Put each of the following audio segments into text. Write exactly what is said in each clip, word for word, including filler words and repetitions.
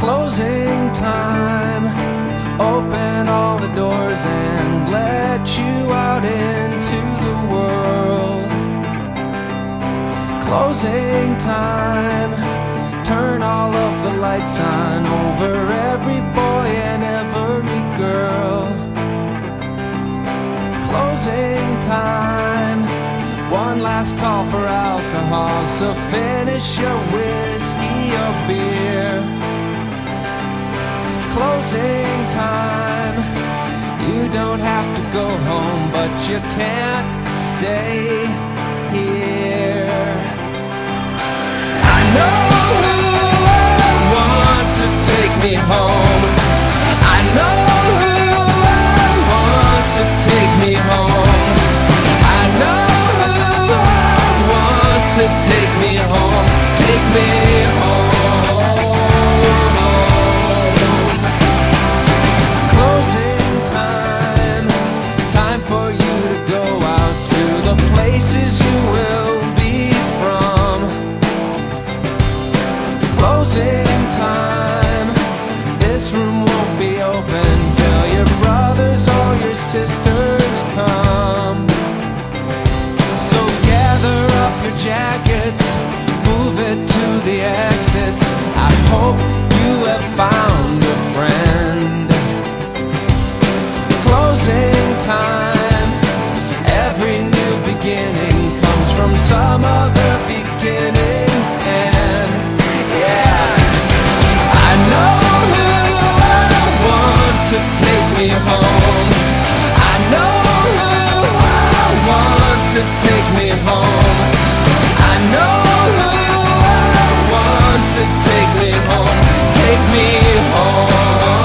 Closing time. Open all the doors and let you out into the world. Closing time. Turn all of the lights on over every boy and every girl. Closing time. One last call for alcohol, so finish your whiskey or beer. Closing time. You don't have to go home, but you can't stay here. I know who I want to take me home. I know who I want to take me home. I know who I want to take me home. Take me home. Places you will be from. Closing time. This room won't be open till your brothers or your sisters come. So gather up your jackets, move it to the exits. I hope you have found a friend. Closing time. Every new beginning comes from some other beginning's end. Yeah, I know who I want to take me home. I know who I want to take me home. I know who I want to take me home. Take me home.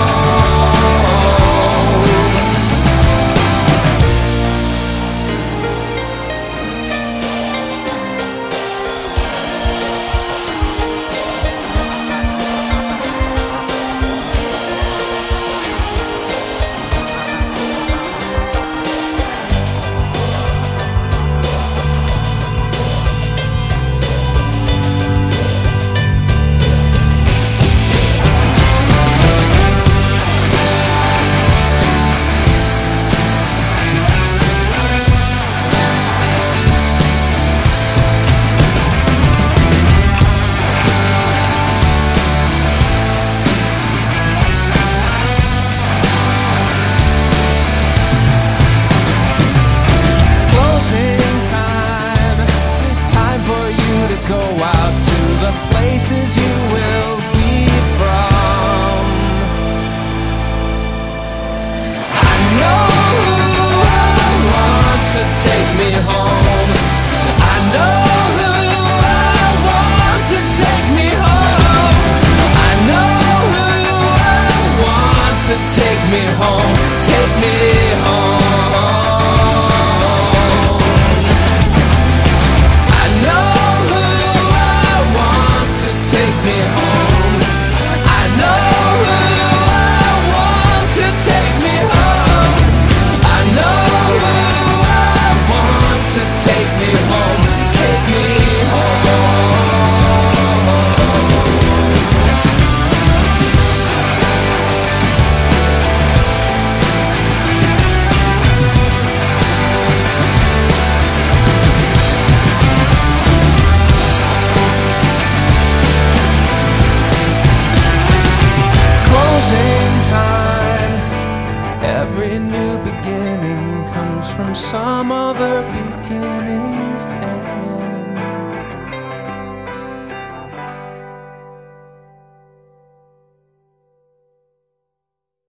Places you will be from. I know who I want to take me home. I know who I want to take me home. I know who I want to take me home. Take me home. Every new beginning comes from some other beginning.